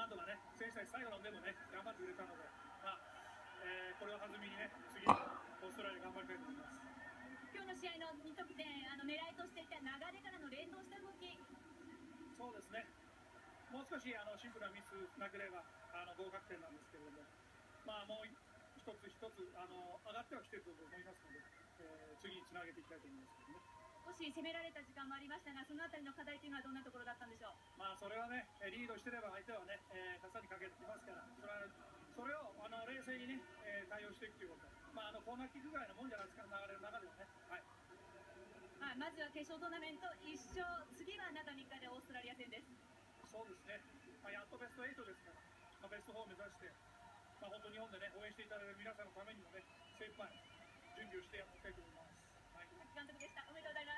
なんとかね、選手たち最後のでもね、頑張ってくれたので、これを弾みにね、次、オーストラリア頑張りたいと思います。 今日の試合の2得点、狙いとしていた流れからの連動した動き。 そうですね。もう少しシンプルなミスなければ合格点なんですけれども、もう一つ一つ上がってはきていると思いますので、次につなげていきたいと思いますけどね。 少し攻められた時間もありましたが、そのあたりの課題というのはどんなところだったんでしょう。 それはね、リードしてれば相手はね、傘にかけてきますから、それを冷静にね、対応していくということ、コーナーキックぐらいのもんじゃないですか、流れる中ではね。 まずは決勝トーナメント1勝、次は中3日でオーストラリア戦です。 そうですね、やっとベスト8ですから、ベスト4を目指して、本当日本でね、応援していただいる皆さんのためにもね、精一杯準備をしてやっていきたいと思います。 監督でした。おめでとうございます。